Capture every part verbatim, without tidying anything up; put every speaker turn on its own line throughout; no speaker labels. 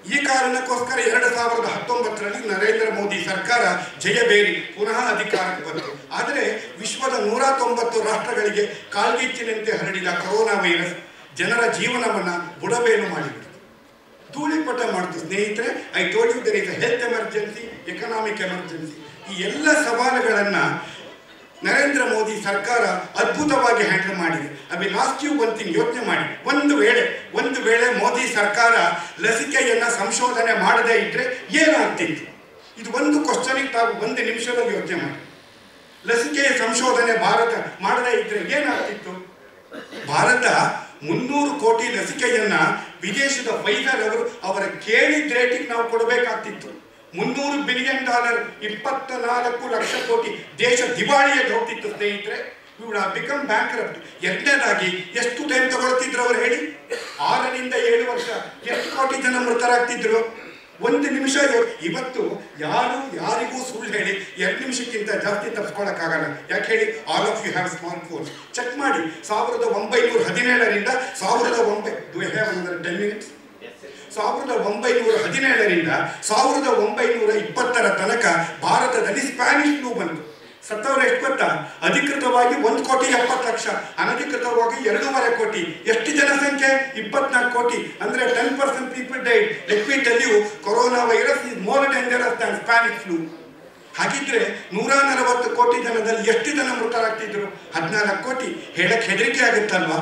ಈ ಕಾರಣಕ್ಕೋಸ್ಕರ ಎರಡು ಸಾವಿರದ ಹತ್ತೊಂಬತ್ತರಲ್ಲಿ ನರೇಂದ್ರ ಮೋದಿ ಸರ್ಕಾರ ಜಯಬೇರಿ ಪುನಃ ಅಧಿಕಾರಕ್ಕೆ ಬಂತು. ಆದರೆ ವಿಶ್ವದ ನೂರ ತೊಂಬತ್ತು ರಾಷ್ಟ್ರಗಳಿಗೆ ಕಾಲ್ಗಿಚ್ಚಿನಂತೆ ಹರಡಿದ ಕೊರೋನಾ ವೈರಸ್ ಜನರ ಜೀವನವನ್ನು ಬುಡಬೇನು ಮಾಡಿಬಿಡ್ತು, ಧೂಳಿಪಟ ಮಾಡ್ತು. ಸ್ನೇಹಿತರೆ, I told you there is a health emergency, economic emergency. ಈ ಎಲ್ಲ ಸವಾಲುಗಳನ್ನು ನರೇಂದ್ರ ಮೋದಿ ಸರ್ಕಾರ ಅದ್ಭುತವಾಗಿ ಹ್ಯಾಂಡಲ್ ಮಾಡಿದೆ. I will ask you one thing, ಯೋಚನೆ ಮಾಡಿ. ಒಂದು ವೇಳೆ ಒಂದು ವೇಳೆ ಮೋದಿ ಸರ್ಕಾರ ಲಸಿಕೆಯನ್ನು ಸಂಶೋಧನೆ ಮಾಡದೇ ಇದ್ದರೆ ಏನಾಗ್ತಿತ್ತು? ಇದು ಒಂದು ಕ್ವಶನಿಗೆ ತಾವು ಒಂದು ನಿಮಿಷದಲ್ಲಿ ಯೋಚನೆ ಮಾಡಿ. ಲಸಿಕೆಯ ಸಂಶೋಧನೆ ಭಾರತ ಮಾಡದೇ ಇದ್ದರೆ ಏನಾಗ್ತಿತ್ತು? ಭಾರತ ಮುನ್ನೂರು ಕೋಟಿ ಲಸಿಕೆಯನ್ನ ವಿದೇಶದ ಫೈಜರ್ ಅವರು ಅವರ ಕೇಳಿದ ರೇಟಿಗೆ ನಾವು ಕೊಡಬೇಕಾಗ್ತಿತ್ತು. ಮುನ್ನೂರು ಬಿಲಿಯನ್ ಡಾಲರ್, ಇಪ್ಪತ್ತ ನಾಲ್ಕು ಲಕ್ಷ ಕೋಟಿ, ದೇಶ ದಿವಾಳಿಯಲ್ಲಿ ಹೋಗ್ತಿತ್ತು. ಸ್ನೇಹಿತರೆ, ಇವುಗಳ ಬಿಕಮ್ ಬ್ಯಾಂಕ್ರಪ್ಟ್. ಎರಡನೇದಾಗಿ ಎಷ್ಟು ಟೈಮ್ ತಗೊಳ್ತಿದ್ರು ಅವರು ಹೇಳಿ? ಆರರಿಂದ ಏಳು ವರ್ಷ. ಎಷ್ಟು ಕೋಟಿ ಜನ ಮೃತರಾಗ್ತಿದ್ರು? ಒಂದು ನಿಮಿಷ. ಇವತ್ತು ಯಾರು ಯಾರಿಗೂ ಸುಳ್ಳು ಹೇಳಿ ಎರಡು ನಿಮಿಷಕ್ಕಿಂತ ಜಾಸ್ತಿ ತಪ್ಪಿಸ್ಕೊಳ್ಳೋಕ್ಕಾಗಲ್ಲ. ಯಾಕೆ ಹೇಳಿ? All of you have smart phones. Check ಮಾಡಿ. ಸಾವಿರದ ಒಂಬೈನೂರ ಹದಿನೇಳರಿಂದ ಸಾವಿರದ ಒಂಬೈ do you have under ten minutes ಸಾವಿರದ ಒಂಬೈನೂರ ಹದಿನೇಳರಿಂದ ಸಾವಿರದ ಒಂಬೈನೂರ ಇಪ್ಪತ್ತರ ತನಕ ಭಾರತದಲ್ಲಿ ಸ್ಪ್ಯಾನಿಷ್ ಫ್ಲೂ ಬಂತು. ಸತ್ತವರು ಎಷ್ಟು ಗೊತ್ತಾ? ಅಧಿಕೃತವಾಗಿ ಒಂದು ಕೋಟಿ ಎಪ್ಪತ್ತು ಲಕ್ಷ, ಅನಧಿಕೃತವಾಗಿ ಎರಡೂವರೆ ಕೋಟಿ. ಎಷ್ಟು ಜನಸಂಖ್ಯೆ? ಇಪ್ಪತ್ನಾಲ್ಕು ಕೋಟಿ. ಅಂದರೆ ten percent people died. Let me tell you, corona virus is more dangerous than Spanish flu. ಹಾಗಿದ್ರೆ ನೂರ ನಲವತ್ತು ಕೋಟಿ ಜನದಲ್ಲಿ ಎಷ್ಟು ಜನ ಮೃತರಾಗ್ತಿದ್ರು? ಹದಿನಾಲ್ಕು ಕೋಟಿ. ಹೇಳಕ್ಕೆ ಹೆದರಿಕೆ ಆಗುತ್ತಲ್ವಾ?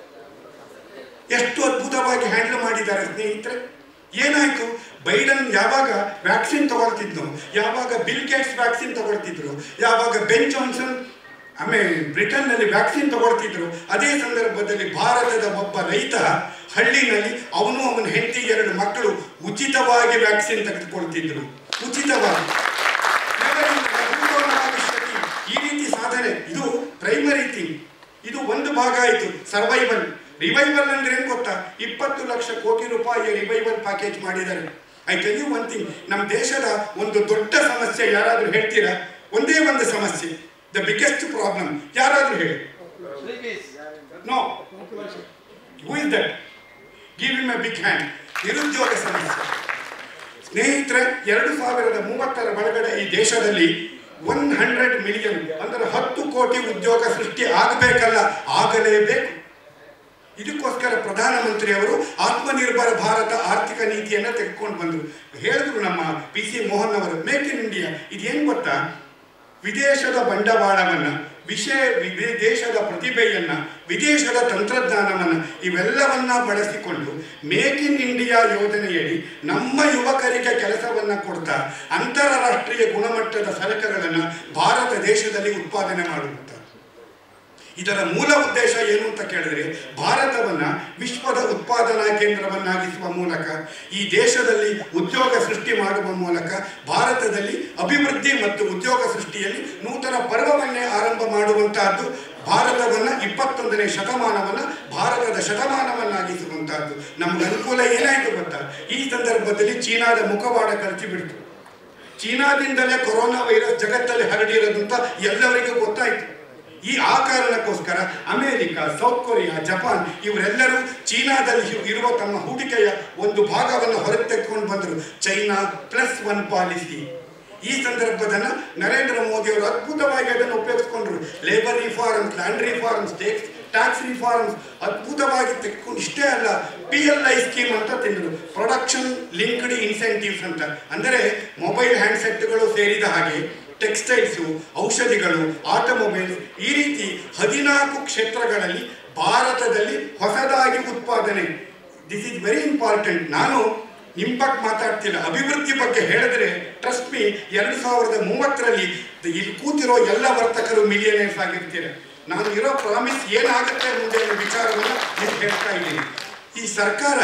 ಎಷ್ಟು ಅದ್ಭುತವಾಗಿ ಹ್ಯಾಂಡಲ್ ಮಾಡಿದ್ದಾರೆ ಸ್ನೇಹಿತರೆ. ಏನಾಯ್ತು? ಬೈಡನ್ ಯಾವಾಗ ವ್ಯಾಕ್ಸಿನ್ ತಗೊಳ್ತಿದ್ರು, ಯಾವಾಗ ಬಿಲ್ ಗೇಟ್ಸ್ ವ್ಯಾಕ್ಸಿನ್ ತಗೊಳ್ತಿದ್ರು, ಯಾವಾಗ ಬೆನ್ ಜಾನ್ಸನ್ ಆಮೇಲೆ ಬ್ರಿಟನ್ನಲ್ಲಿ ವ್ಯಾಕ್ಸಿನ್ ತಗೊಳ್ತಿದ್ರು, ಅದೇ ಸಂದರ್ಭದಲ್ಲಿ ಭಾರತದ ಒಬ್ಬ ರೈತ ಹಳ್ಳಿನಲ್ಲಿ ಅವನು ಅವನ ಹೆಂಡತಿ ಎರಡು ಮಕ್ಕಳು ಉಚಿತವಾಗಿ ವ್ಯಾಕ್ಸಿನ್ ತೆಗೆದುಕೊಳ್ತಿದ್ರು. ಉಚಿತವಾಗಿ. ಈ ರೀತಿ ಸಾಧನೆ, ಇದು ಪ್ರೈಮರಿ ಥಿಂಗ್. ಇದು ಒಂದು ಭಾಗ ಆಯಿತು. ಸರ್ವೈವಲ್. ರಿವೈವಲ್ ಅಂದ್ರೆ ಏನು ಗೊತ್ತಾ? ಇಪ್ಪತ್ತು ಲಕ್ಷ ಕೋಟಿ ರೂಪಾಯಿಯ ರಿವೈವಲ್ ಪ್ಯಾಕೇಜ್ ಮಾಡಿದ್ದಾರೆ. I tell you one thing, ನಮ್ಮ ದೇಶದ ಒಂದು ದೊಡ್ಡ ಸಮಸ್ಯೆ ಯಾರಾದರೂ ಹೇಳ್ತೀರಾ? ಒಂದೇ ಒಂದು ಸಮಸ್ಯೆ, ದ ಬಿಗ್ಗೆಸ್ಟ್ ಪ್ರಾಬ್ಲಮ್ ಯಾರಾದರೂ ಹೇಳಿ? No. Who is that? Give him a big hand. ನಿರುದ್ಯೋಗ ಸಮಸ್ಯೆ. ಸ್ನೇಹಿತರೆ, ಎರಡು ಸಾವಿರದ ಮೂವತ್ತರ ಒಳಗಡೆ ಈ ದೇಶದಲ್ಲಿ ಒನ್ ಹಂಡ್ರೆಡ್ ಮಿಲಿಯನ್ ಅಂದರೆ ಹತ್ತು ಕೋಟಿ ಉದ್ಯೋಗ ಸೃಷ್ಟಿ ಆಗಬೇಕಲ್ಲ, ಆಗಲೇಬೇಕು. ಇದಕ್ಕೋಸ್ಕರ ಪ್ರಧಾನಮಂತ್ರಿಯವರು ಆತ್ಮನಿರ್ಭರ ಭಾರತ ಆರ್ಥಿಕ ನೀತಿಯನ್ನು ತೆಗೆದುಕೊಂಡು ಬಂದರು. ಹೇಳಿದ್ರು ನಮ್ಮ ಪಿ ಸಿ ಮೋಹನ್ ಅವರು, ಮೇಕ್ ಇನ್ ಇಂಡಿಯಾ. ಇದೇನು ಗೊತ್ತಾ? ವಿದೇಶದ ಬಂಡವಾಳವನ್ನು, ವಿಷಯ ವಿದೇಶದ ಪ್ರತಿಭೆಯನ್ನು, ವಿದೇಶದ ತಂತ್ರಜ್ಞಾನವನ್ನು ಇವೆಲ್ಲವನ್ನ ಬಳಸಿಕೊಂಡು ಮೇಕ್ ಇನ್ ಇಂಡಿಯಾ ಯೋಜನೆಯಡಿ ನಮ್ಮ ಯುವಕರಿಗೆ ಕೆಲಸವನ್ನು ಕೊಡ್ತಾ ಅಂತಾರಾಷ್ಟ್ರೀಯ ಗುಣಮಟ್ಟದ ಸರಕುಗಳನ್ನು ಭಾರತ ದೇಶದಲ್ಲಿ ಉತ್ಪಾದನೆ ಮಾಡುವಂಥ. ಇದರ ಮೂಲ ಉದ್ದೇಶ ಏನು ಅಂತ ಕೇಳಿದ್ರೆ, ಭಾರತವನ್ನು ವಿಶ್ವದ ಉತ್ಪಾದನಾ ಕೇಂದ್ರವನ್ನಾಗಿಸುವ ಮೂಲಕ, ಈ ದೇಶದಲ್ಲಿ ಉದ್ಯೋಗ ಸೃಷ್ಟಿ ಮಾಡುವ ಮೂಲಕ ಭಾರತದಲ್ಲಿ ಅಭಿವೃದ್ಧಿ ಮತ್ತು ಉದ್ಯೋಗ ಸೃಷ್ಟಿಯಲ್ಲಿ ನೂತನ ಪರ್ವವನ್ನೇ ಆರಂಭ ಮಾಡುವಂತಹದ್ದು. ಭಾರತವನ್ನು ಇಪ್ಪತ್ತೊಂದನೇ ಶತಮಾನವನ್ನು ಭಾರತದ ಶತಮಾನವನ್ನಾಗಿಸುವಂತಹದ್ದು. ನಮ್ಗೆ ಅನುಕೂಲ ಏನಾಯಿತು ಗೊತ್ತಾ? ಈ ಸಂದರ್ಭದಲ್ಲಿ ಚೀನಾದ ಮುಖವಾಡ ಕಳಚಿ ಬಿಡ್ತು. ಚೀನಾದಿಂದಲೇ ಕೊರೋನಾ ವೈರಸ್ ಜಗತ್ತಲ್ಲಿ ಹರಡಿರೋದು ಅಂತ ಎಲ್ಲರಿಗೂ ಗೊತ್ತಾಯಿತು. ಈ ಆ ಕಾರಣಕ್ಕೋಸ್ಕರ ಅಮೆರಿಕ, ಸೌತ್ ಕೊರಿಯಾ, ಜಪಾನ್ ಇವರೆಲ್ಲರೂ ಚೀನಾದಲ್ಲಿ ಇರುವ ತಮ್ಮ ಹೂಡಿಕೆಯ ಒಂದು ಭಾಗವನ್ನು ಹೊರಗೆ ತೆಗೆದುಕೊಂಡು ಬಂದರು. China plus one policy. ಈ ಸಂದರ್ಭದನ್ನು ನರೇಂದ್ರ ಮೋದಿ ಅವರು ಅದ್ಭುತವಾಗಿ ಅದನ್ನು ಉಪಯೋಗಿಸ್ಕೊಂಡ್ರು. Labour reforms, land reforms, tax tax reforms ಅದ್ಭುತವಾಗಿ ತೆಗೆದುಕೊಂಡು, ಇಷ್ಟೇ ಅಲ್ಲ, ಪಿ ಎಲ್ ಐ ಸ್ಕೀಮ್ ಅಂತ ತಿಂದರು, ಪ್ರೊಡಕ್ಷನ್ ಲಿಂಕ್ಡ್ ಇನ್ಸೆಂಟಿವ್ಸ್ ಅಂತ. ಅಂದರೆ ಮೊಬೈಲ್ ಹ್ಯಾಂಡ್ಸೆಟ್ಗಳು ಸೇರಿದ ಹಾಗೆ ಟೆಕ್ಸ್ಟೈಲ್ಸು, ಔಷಧಿಗಳು, ಆಟೋಮೊಬೈಲ್ಸ್, ಈ ರೀತಿ ಹದಿನಾಲ್ಕು ಕ್ಷೇತ್ರಗಳಲ್ಲಿ ಭಾರತದಲ್ಲಿ ಹೊಸದಾಗಿ ಉತ್ಪಾದನೆ. This is very important. ನಾನು ನಿಮ್ಮ ಬಗ್ಗೆ ಮಾತಾಡ್ತಿಲ್ಲ, ಅಭಿವೃದ್ಧಿ ಬಗ್ಗೆ ಹೇಳಿದ್ರೆ ಟ್ರಸ್ಟ್ ಮೀ, ಎರಡು ಸಾವಿರದ ಮೂವತ್ತರಲ್ಲಿ ಇಲ್ಲಿ ಕೂತಿರೋ ಎಲ್ಲ ವರ್ತಕರು ಮಿಲಿಯನೇರ್ಸ್ ಆಗಿರ್ತೀರ. ನಾನು ಇರೋ ಪ್ರಾಮಿಸ್ ಏನಾಗುತ್ತೆ ಮುಂದೆ ಅನ್ನೋ ವಿಚಾರವನ್ನು ನೀವು ಹೇಳ್ತಾ ಇದ್ದೀನಿ. ಈ ಸರ್ಕಾರ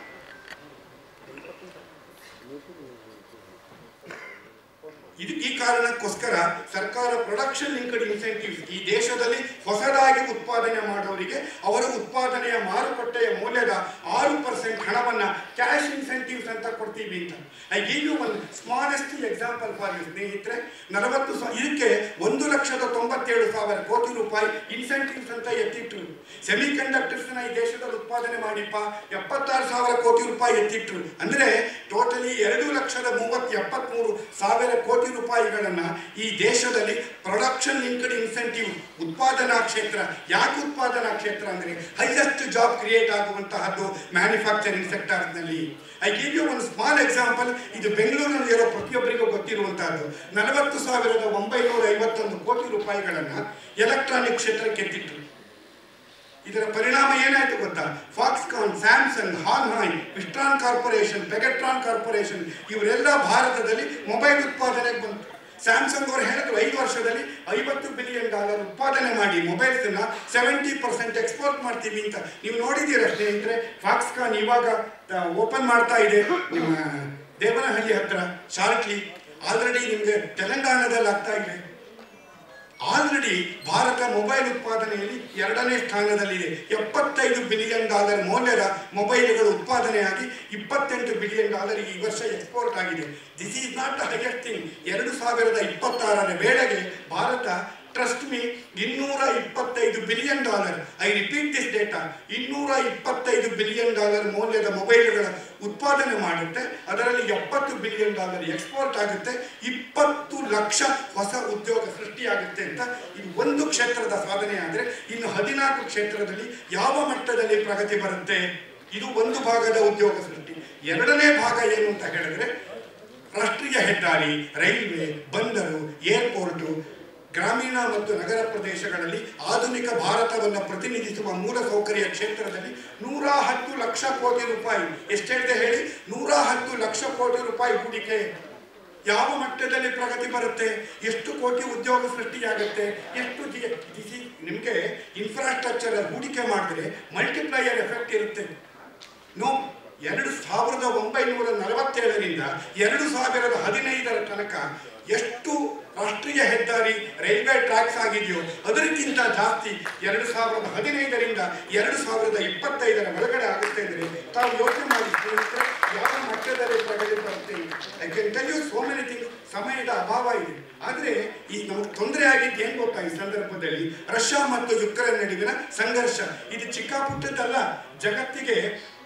ಇದು ಈ ಕಾರಣಕ್ಕೋಸ್ಕರ ಸರ್ಕಾರ ಪ್ರೊಡಕ್ಷನ್ ಲಿಂಕ್ಡ್ ಇನ್ಸೆಂಟಿವ್ಸ್, ಈ ದೇಶದಲ್ಲಿ ಹೊಸದಾಗಿ ಉತ್ಪಾದನೆ ಮಾಡೋರಿಗೆ ಅವರ ಉತ್ಪಾದನೆಯ ಮಾರುಕಟ್ಟೆಯ ಮೌಲ್ಯದ ಆರು ಪರ್ಸೆಂಟ್ ಹಣವನ್ನು ಕ್ಯಾಶ್ ಇನ್ಸೆಂಟಿವ್ಸ್ ಅಂತ ಕೊಡ್ತೀವಿ ಅಂತ. I give you one smallest example for you ಸ್ನೇಹಿತರೆ. ನಲವತ್ತು ಸಾ ಇದಕ್ಕೆ ಒಂದು ಲಕ್ಷದ ತೊಂಬತ್ತೇಳು ಸಾವಿರ ಕೋಟಿ ರೂಪಾಯಿ ಇನ್ಸೆಂಟಿವ್ಸ್ ಅಂತ ಎತ್ತಿಟ್ರು. ಸೆಮಿ ಕಂಡಕ್ಟರ್ಸ್ನ ಈ ದೇಶದಲ್ಲಿ ಉತ್ಪಾದನೆ ಮಾಡಿಪ್ಪ ಎಪ್ಪತ್ತಾರು ಸಾವಿರ ಕೋಟಿ ರೂಪಾಯಿ ಎತ್ತಿಟ್ರು. ಅಂದರೆ ಟೋಟಲಿ ಎರಡು ಲಕ್ಷದ ಮೂವತ್ತು ಎಪ್ಪತ್ತ್ಮೂರು ಸಾವಿರ ಕೋಟಿ ರೂಪಾಯಿಗಳನ್ನು ಈ ದೇಶದಲ್ಲಿ ಪ್ರೊಡಕ್ಷನ್ ಲಿಂಕ್ಡ್ ಇನ್ಸೆಂಟಿವ್ ಉತ್ಪಾದನಾ ಕ್ಷೇತ್ರ. ಯಾಕೆ ಉತ್ಪಾದನಾ ಕ್ಷೇತ್ರ ಅಂದರೆ ಹೈಯೆಸ್ಟ್ ಜಾಬ್ ಕ್ರಿಯೇಟ್ ಆಗುವಂತಹದ್ದು ಮ್ಯಾನುಫ್ಯಾಕ್ಚರಿಂಗ್ ಸೆಕ್ಟರ್ಸ್ನಲ್ಲಿ. ಐ ಗಿವ್ ಯು ಒಂದು ಸ್ಮಾಲ್ ಎಕ್ಸಾಂಪಲ್. ಇದು ಬೆಂಗಳೂರಿನಲ್ಲಿರೋ ಪ್ರತಿಯೊಬ್ಬರಿಗೂ ಗೊತ್ತಿರುವಂತಹದ್ದು. ನಲವತ್ತು ಸಾವಿರದ ಒಂಬೈನೂರ ಐವತ್ತೊಂದು ಕೋಟಿ ರೂಪಾಯಿಗಳನ್ನು ಎಲೆಕ್ಟ್ರಾನಿಕ್ ಕ್ಷೇತ್ರಕ್ಕೆ ಎತ್ತಿಟ್ರು. ಇದರ ಪರಿಣಾಮ ಏನಾಯ್ತು ಗೊತ್ತಾ? Foxconn, Samsung, Hon Hai, Wistron Corporation, Pegatron Corporation ಇವರೆಲ್ಲ ಭಾರತದಲ್ಲಿ ಮೊಬೈಲ್ ಉತ್ಪಾದನೆಗೆ ಬಂತು. ಸ್ಯಾಮ್ಸಂಗ್ ಅವರು ಹೇಳಿದ್ರು ಐದು ವರ್ಷದಲ್ಲಿ ಐವತ್ತು ಬಿಲಿಯನ್ ಡಾಲರ್ ಉತ್ಪಾದನೆ ಮಾಡಿ ಮೊಬೈಲ್ಸನ್ನ ಸೆವೆಂಟಿ ಪರ್ಸೆಂಟ್ ಎಕ್ಸ್ಪೋರ್ಟ್ ಮಾಡ್ತೀವಿ ಅಂತ. ನೀವು ನೋಡಿದ್ದೀರ ಸ್ನೇಹಿತರೆ, ಫಾಕ್ಸ್ಕಾನ್ ಇವಾಗ ಓಪನ್ ಮಾಡ್ತಾ ಇದೆ ನಿಮ್ಮ ದೇವನಹಳ್ಳಿ ಹತ್ರ ಶಾರ್ಟ್ಲಿ. ಆಲ್ರೆಡಿ ನಿಮಗೆ ತೆಲಂಗಾಣದಲ್ಲಿ ಆಗ್ತಾ ಇದೆ. ಆಲ್ರೆಡಿ ಭಾರತ ಮೊಬೈಲ್ ಉತ್ಪಾದನೆಯಲ್ಲಿ ಎರಡನೇ ಸ್ಥಾನದಲ್ಲಿದೆ. ಎಪ್ಪತ್ತೈದು ಬಿಲಿಯನ್ ಡಾಲರ್ ಮೌಲ್ಯದ ಮೊಬೈಲ್ಗಳು ಉತ್ಪಾದನೆಯಾಗಿ ಇಪ್ಪತ್ತೆಂಟು ಬಿಲಿಯನ್ ಡಾಲರ್ ಈ ವರ್ಷ ಎಕ್ಸ್ಪೋರ್ಟ್ ಆಗಿದೆ. This is not the highest thing. ಎರಡು ಸಾವಿರದ ಇಪ್ಪತ್ತಾರರ ವೇಳೆಗೆ ಭಾರತ ಟ್ರಸ್ಟ್ ಮೀ ಇನ್ನೂರ ಇಪ್ಪತ್ತೈದು billion dollar, I repeat this data, ಇನ್ನೂರ ಇಪ್ಪತ್ತೈದು ಬಿಲಿಯನ್ ಡಾಲರ್ ಮೌಲ್ಯದ ಮೊಬೈಲ್ಗಳ ಉತ್ಪಾದನೆ ಮಾಡುತ್ತೆ. ಅದರಲ್ಲಿ ಎಪ್ಪತ್ತು ಬಿಲಿಯನ್ ಡಾಲರ್ ಎಕ್ಸ್ಪೋರ್ಟ್ ಆಗುತ್ತೆ. ಇಪ್ಪತ್ತು ಲಕ್ಷ ಹೊಸ ಉದ್ಯೋಗ ಸೃಷ್ಟಿಯಾಗುತ್ತೆ ಅಂತ. ಇದು ಒಂದು ಕ್ಷೇತ್ರದ ಸಾಧನೆ ಆದರೆ ಇನ್ನು ಹದಿನಾಲ್ಕು ಕ್ಷೇತ್ರದಲ್ಲಿ ಯಾವ ಮಟ್ಟದಲ್ಲಿ ಪ್ರಗತಿ ಬರುತ್ತೆ? ಇದು ಒಂದು ಭಾಗದ ಉದ್ಯೋಗ ಸೃಷ್ಟಿ. ಎರಡನೇ ಭಾಗ ಏನು ಅಂತ ಹೇಳಿದ್ರೆ ರಾಷ್ಟ್ರೀಯ ಹೆದ್ದಾರಿ, ರೈಲ್ವೆ, ಬಂದರು, ಏರ್ಪೋರ್ಟು, ಗ್ರಾಮೀಣ ಮತ್ತು ನಗರ ಪ್ರದೇಶಗಳಲ್ಲಿ ಆಧುನಿಕ ಭಾರತವನ್ನು ಪ್ರತಿನಿಧಿಸುವ ಮೂಲಸೌಕರ್ಯ ಕ್ಷೇತ್ರದಲ್ಲಿ ನೂರ ಹತ್ತು ಲಕ್ಷ ಕೋಟಿ ರೂಪಾಯಿ. ಎಷ್ಟು ಹೇಳಿದೆ ಹೇಳಿ? ನೂರ ಹತ್ತು ಲಕ್ಷ ಕೋಟಿ ರೂಪಾಯಿ ಹೂಡಿಕೆ. ಯಾವ ಮಟ್ಟದಲ್ಲಿ ಪ್ರಗತಿ ಬರುತ್ತೆ? ಎಷ್ಟು ಕೋಟಿ ಉದ್ಯೋಗ ಸೃಷ್ಟಿಯಾಗುತ್ತೆ? ಎಷ್ಟು ಜಿ ಜಿ ನಿಮಗೆ ಇನ್ಫ್ರಾಸ್ಟ್ರಕ್ಚರ್ ಹೂಡಿಕೆ ಮಾಡಿದ್ರೆ ಮಲ್ಟಿಪ್ಲೈಯರ್ ಎಫೆಕ್ಟ್ ಇರುತ್ತೆ. ನೋ, ಎರಡು ಸಾವಿರದ ಒಂಬೈನೂರ ನಲವತ್ತೇಳರಿಂದ ಎರಡು ಸಾವಿರದ ಹದಿನೈದರ ತನಕ ಎಷ್ಟು ರಾಷ್ಟ್ರೀಯ ಹೆದ್ದಾರಿ, ರೈಲ್ವೆ ಟ್ರ್ಯಾಕ್ಸ್ ಆಗಿದೆಯೋ ಅದಕ್ಕಿಂತ ಜಾಸ್ತಿ ಎರಡು ಸಾವಿರದ ಹದಿನೈದರಿಂದ ಎರಡು ಸಾವಿರದ ಇಪ್ಪತ್ತೈದರ ಒಳಗಡೆ ಆಗುತ್ತೆ ಅಂದರೆ ತಾವು ಯೋಚನೆ ಮಾಡಿ ಯಾವ ಮಟ್ಟದಲ್ಲಿ ಪ್ರಗತಿ ಬರುತ್ತೆ. I can tell you so many things. ಸಮಯದ ಅಭಾವ ಇದೆ. ಆದರೆ ಈ ನಮಗೆ ತೊಂದರೆ ಆಗಿದ್ದು ಏನು ಗೊತ್ತಾ? ಈ ಸಂದರ್ಭದಲ್ಲಿ ರಷ್ಯಾ ಮತ್ತು ಯುಕ್ರೇನ್ ನಡುವಿನ ಸಂಘರ್ಷ. ಇದು ಚಿಕ್ಕ ಪುಟ್ಟದಲ್ಲ. ಜಗತ್ತಿಗೆ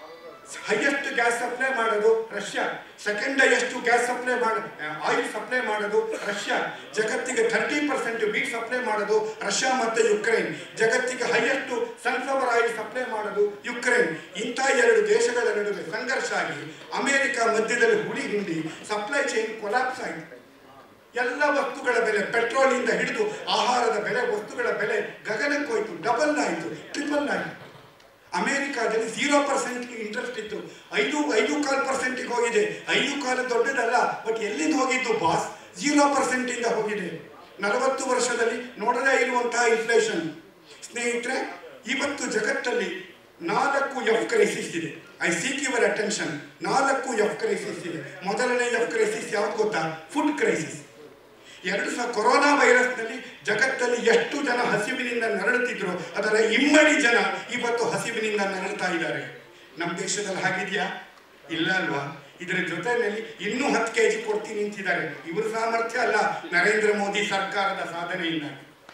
ಹೈಯೆಸ್ಟ್ ಗ್ಯಾಸ್ ಸಪ್ಲೈ ಮಾಡೋದು Russia, second highest gas supply ಮಾಡ ಆಯಿಲ್ ಸಪ್ಲೈ ಮಾಡೋದು ರಷ್ಯಾ, ಜಗತ್ತಿಗೆ ಥರ್ಟಿ ಪರ್ಸೆಂಟ್ ವೀಟ್ ಸಪ್ಲೈ ಮಾಡೋದು ರಷ್ಯಾ ಮತ್ತು ಯುಕ್ರೇನ್, ಜಗತ್ತಿಗೆ ಹೈಯೆಸ್ಟ್ ಸನ್ಫ್ಲವರ್ ಆಯಿಲ್ ಸಪ್ಲೈ ಮಾಡೋದು ಯುಕ್ರೇನ್. ಇಂಥ ಎರಡು ದೇಶಗಳ ನಡುವೆ ಸಂಘರ್ಷ ಆಗಿ ಅಮೆರಿಕ ಮಧ್ಯದಲ್ಲಿ ಹುಳಿ ಹಿಂಡಿ ಸಪ್ಲೈ ಚೈನ್ ಕೊಲಾಪ್ಸ್ ಆಯಿತು. ಎಲ್ಲ ವಸ್ತುಗಳ ಬೆಲೆ, ಪೆಟ್ರೋಲಿಂದ ಹಿಡಿದು ಆಹಾರದ ಬೆಲೆ, ವಸ್ತುಗಳ ಬೆಲೆ ಗಗನಕ್ಕೆ ಹೋಯಿತು. ಡಬಲ್ ಆಯಿತು, ಟ್ರಿಪಲ್ ಆಯಿತು. ಅಮೆರಿಕಾದಲ್ಲಿ ಝೀರೋ ಪರ್ಸೆಂಟ್ ಇಂಟ್ರೆಸ್ಟ್ ಇತ್ತು, ಐದು ಐದು ಕಾಲು ಪರ್ಸೆಂಟಿಗೆ ಹೋಗಿದೆ. ಐದು ಕಾಲು ದೊಡ್ಡದಲ್ಲ, ಬಟ್ ಎಲ್ಲಿಂದ ಹೋಗಿದ್ದು ಬಾಸ್? ಝೀರೋ ಪರ್ಸೆಂಟಿಂದ ಹೋಗಿದೆ. ನಲವತ್ತು ವರ್ಷದಲ್ಲಿ ನೋಡದೇ ಇರುವಂತಹ ಇನ್ಫ್ಲೇಷನ್. ಸ್ನೇಹಿತರೆ, ಇವತ್ತು ಜಗತ್ತಲ್ಲಿ ನಾಲ್ಕು ಎಫ್ ಕ್ರೈಸಿಸ್ ಇದೆ. I seek your attention. ನಾಲ್ಕು ಎಫ್ ಕ್ರೈಸಿಸ್ ಇದೆ. ಮೊದಲನೇ ಎಫ್ ಕ್ರೈಸಿಸ್ ಯಾವ್ದು ಗೊತ್ತಾ? Food crisis. ಎರಡು ಸಹ ಕೊರೋನಾ ವೈರಸ್ನಲ್ಲಿ ಜಗತ್ತಲ್ಲಿ ಎಷ್ಟು ಜನ ಹಸಿವಿನಿಂದ ನರಳುತ್ತಿದ್ರು, ಅದರ ಇಮ್ಮಡಿ ಜನ ಇವತ್ತು ಹಸಿವಿನಿಂದ ನರಳುತ್ತಾ ಇದ್ದಾರೆ. ನಮ್ಮ ದೇಶದಲ್ಲಿ ಹಾಗಿದೆಯಾ? ಇಲ್ಲ ಅಲ್ವಾ? ಇದರ ಜೊತೆಯಲ್ಲಿ ಇನ್ನೂ ಹತ್ತು ಕೆ ಜಿ ಕೊಡ್ತೀನಿ ನಿಂತಿದ್ದಾರೆ. ಇವರು ಸಾಮರ್ಥ್ಯ ಅಲ್ಲ, ನರೇಂದ್ರ ಮೋದಿ ಸರ್ಕಾರದ ಸಾಧನೆಯಿಂದ.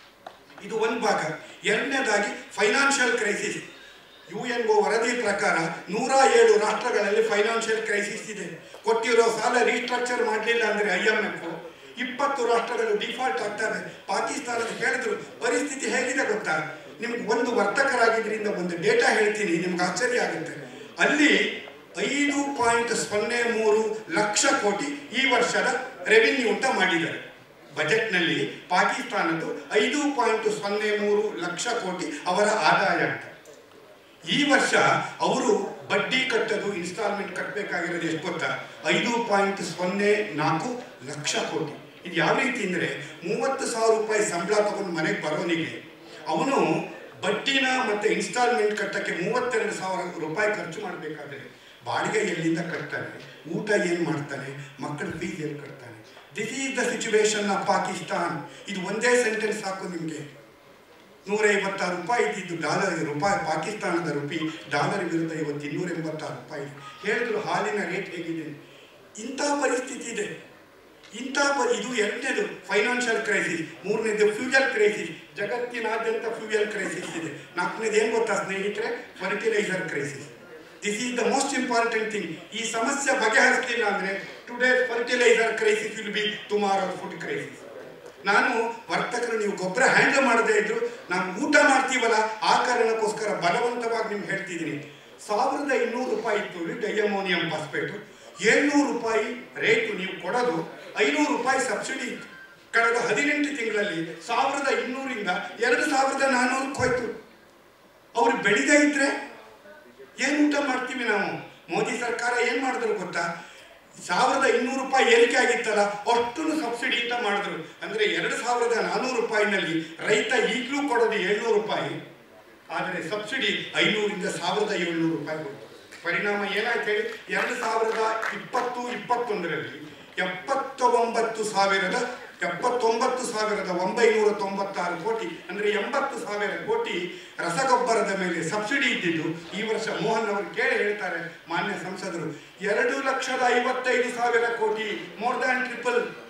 ಇದು ಒಂದು ಭಾಗ. ಎರಡನೇದಾಗಿ financial crisis. U N O ವರದಿ ಪ್ರಕಾರ ನೂರ ಏಳು ರಾಷ್ಟ್ರಗಳಲ್ಲಿ ಫೈನಾನ್ಷಿಯಲ್ ಕ್ರೈಸಿಸ್ ಇದೆ. ಕೊಟ್ಟಿರೋ ಸಾಲ ರೀಸ್ಟ್ರಕ್ಚರ್ ಮಾಡಲಿಲ್ಲ ಅಂದರೆ ಐ ಎಂ ಎಫ್ ಇಪ್ಪತ್ತು ರಾಷ್ಟ್ರಗಳು ಡಿಫಾಲ್ಟ್ ಆಗ್ತವೆ. ಪಾಕಿಸ್ತಾನದ ಹೇಳಿದ್ರು ಪರಿಸ್ಥಿತಿ ಹೇಗಿದೆ ಗೊತ್ತಾ? ನಿಮ್ಗೆ ಒಂದು ವರ್ತಕರಾಗಿದ್ದರಿಂದ ಒಂದು ಡೇಟಾ ಹೇಳ್ತೀನಿ, ನಿಮ್ಗೆ ಆಶ್ಚರ್ಯ ಆಗುತ್ತೆ. ಅಲ್ಲಿ ಐದು ಪಾಯಿಂಟ್ ಸೊನ್ನೆ ಮೂರು ಲಕ್ಷ ಕೋಟಿ ಈ ವರ್ಷದ ರೆವಿನ್ಯೂ ಅಂತ ಮಾಡಿದ್ದಾರೆ. ಬಜೆಟ್ನಲ್ಲಿ ಪಾಕಿಸ್ತಾನದ್ದು ಐದು ಪಾಯಿಂಟ್ ಸೊನ್ನೆ ಮೂರು ಲಕ್ಷ ಕೋಟಿ ಅವರ ಆದಾಯ ಅಂತ. ಈ ವರ್ಷ ಅವರು ಬಡ್ಡಿ ಕಟ್ಟೋದು, ಇನ್ಸ್ಟಾಲ್ಮೆಂಟ್ ಕಟ್ಟಬೇಕಾಗಿರೋದು ಎಷ್ಟು ಗೊತ್ತಾ? ಐದು ಪಾಯಿಂಟ್ ಸೊನ್ನೆ ನಾಲ್ಕು ಲಕ್ಷ ಕೋಟಿ. ಇದು ಯಾವ ರೀತಿ ಅಂದರೆ, ಮೂವತ್ತು ಸಾವಿರ ರೂಪಾಯಿ ಸಂಬಳ ತಗೊಂಡು ಮನೆಗೆ ಬರೋನಿಗೆ ಅವನು ಬಡ್ಡಿನ ಮತ್ತು ಇನ್ಸ್ಟಾಲ್ಮೆಂಟ್ ಕಟ್ಟಕ್ಕೆ ಮೂವತ್ತೆರಡು ಸಾವಿರ ರೂಪಾಯಿ ಖರ್ಚು ಮಾಡಬೇಕಾದ್ರೆ ಬಾಡಿಗೆ ಎಲ್ಲಿಂದ ಕಟ್ತಾನೆ, ಊಟ ಏನು ಮಾಡ್ತಾನೆ, ಮಕ್ಕಳ ಫೀಸ್ ಏನು ಕಟ್ತಾನೆ? This is the situation of Pakistan. ಇದು ಒಂದೇ ಸೆಂಟೆನ್ಸ್ ಸಾಕು ನಿಮಗೆ. ನೂರ ಐವತ್ತಾರು ರೂಪಾಯಿ ಇದ್ದಿದ್ದು ಡಾಲರ್ ರೂಪಾಯಿ, ಪಾಕಿಸ್ತಾನದ ರುಪಿ ಡಾಲರ್ ವಿರುದ್ಧ ಇವತ್ತು ಇನ್ನೂರ ಎಂಬತ್ತಾರು ರೂಪಾಯಿ ಹೇಳಿದ್ರು. ಹಾಲಿನ ರೇಟ್ ಹೇಗಿದೆ, ಇಂಥ ಪರಿಸ್ಥಿತಿ ಇದೆ. ಇಂಥ ಪ ಇದು ಎರಡನೇದು ಫೈನಾನ್ಷಿಯಲ್ ಕ್ರೈಸಿಸ್, ಮೂರನೇದು ಫ್ಯೂಯಲ್ ಕ್ರೈಸಿಸ್, ಜಗತ್ತಿನಾದ್ಯಂತ ಫ್ಯೂಯಲ್ ಕ್ರೈಸಿಸ್ ಇದೆ. ನಾಲ್ಕನೇದು ಏನು ಗೊತ್ತಾ ಸ್ನೇಹಿತರೆ, fertiliser crisis. This is the most important thing. ಈ ಸಮಸ್ಯೆ ಬಗೆಹರಿಸಲಿಲ್ಲ ಅಂದರೆ today fertiliser crisis will be tomorrow food crisis. ನಾನು ವರ್ತಕರು ನೀವು ಗೊಬ್ಬರ ಹ್ಯಾಂಡಲ್ ಮಾಡದೇ ಇದ್ರು ನಾವು ಊಟ ಮಾಡ್ತೀವಲ್ಲ, ಆ ಕಾರಣಕ್ಕೋಸ್ಕರ ಬಲವಂತವಾಗಿ ನಿಮ್ಗೆ ಹೇಳ್ತಿದ್ದೀನಿ. ಸಾವಿರದ ಇನ್ನೂರು ರೂಪಾಯಿ ಇತ್ತು ಡೈಅಮೋನಿಯಂ ಫಾಸ್ಫೇಟು, ಏಳ್ನೂರು ರೂಪಾಯಿ ರೇಟು ನೀವು ಕೊಡೋದು, ಐನೂರು ರೂಪಾಯಿ ಸಬ್ಸಿಡಿ ಇತ್ತು. ಕಳೆದ ಹದಿನೆಂಟು ತಿಂಗಳಲ್ಲಿ ಸಾವಿರದ ಇನ್ನೂರಿಂದ ಎರಡು ಸಾವಿರದ ನಾನ್ನೂರಕ್ಕೆ ಹೋಯ್ತು. ಅವ್ರು ಬೆಳೀದೇ ಇದ್ರೆ ಏನು ಊಟ ಮಾಡ್ತೀವಿ ನಾವು? ಮೋದಿ ಸರ್ಕಾರ ಏನು ಮಾಡಿದ್ರು ಗೊತ್ತಾ, ಸಾವಿರದ ಇನ್ನೂರು ರೂಪಾಯಿ ಏರಿಕೆ ಆಗಿತ್ತಲ್ಲ ಅಷ್ಟನ್ನು ಸಬ್ಸಿಡಿ ಅಂತ ಮಾಡಿದ್ರು. ಅಂದರೆ ಎರಡು ಸಾವಿರದ ನಾನ್ನೂರು ರೂಪಾಯಿನಲ್ಲಿ ರೈತ ಈಗಲೂ ಕೊಡೋದು ಏಳ್ನೂರು ರೂಪಾಯಿ, ಆದರೆ ಸಬ್ಸಿಡಿ ಐನೂರಿಂದ ಸಾವಿರದ ಏಳ್ನೂರು ರೂಪಾಯಿ ಕೊಡ್ತಾರೆ. ಪರಿಣಾಮ ಏನಾಯ್ತು ಹೇಳಿ, ಎರಡು ಸಾವಿರದ ಇಪ್ಪತ್ತು ಇಪ್ಪತ್ತೊಂದರಲ್ಲಿ ಎಪ್ಪತ್ತ ಒಂಬತ್ತು ಸಾವಿರದ ಎಪ್ಪತ್ತೊಂಬತ್ತು ಸಾವಿರದ ಒಂಬೈನೂರ ತೊಂಬತ್ತಾರು ಕೋಟಿ ಅಂದರೆ ಎಂಬತ್ತು ಸಾವಿರ ಕೋಟಿ ರಸಗೊಬ್ಬರದ ಮೇಲೆ ಸಬ್ಸಿಡಿ ಇದ್ದಿದ್ದು ಈ ವರ್ಷ ಮೋಹನ್ ಅವರು ಕೇಳಿ ಹೇಳ್ತಾರೆ ಮಾನ್ಯ ಸಂಸದರು, ಎರಡು ಲಕ್ಷದ ಐವತ್ತೈದು ಸಾವಿರ ಕೋಟಿ, ಮೋರ್ ದ್ಯಾನ್ ಟ್ರಿಪಲ್